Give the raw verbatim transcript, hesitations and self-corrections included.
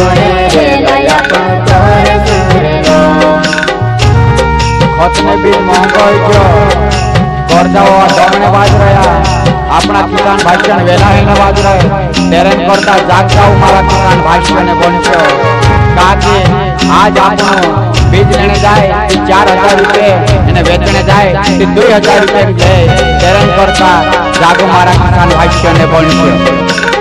सोने रे लाया पंचोर सुरनो खत में भी महंगा हो गयो करजाओ दमने बाज रहा अपना किसान भाष्य ने वेला है बाज रहे तेरन करता जाग जाओ मारा किसान भाष्य ने बोलछो काके आज आपनो बीज लेने जाए चार हजार रुपये एने वेचने जाए दो हजार रुपये ले तेरन करता जागो मारा किसान भाष्य ने बोलछो।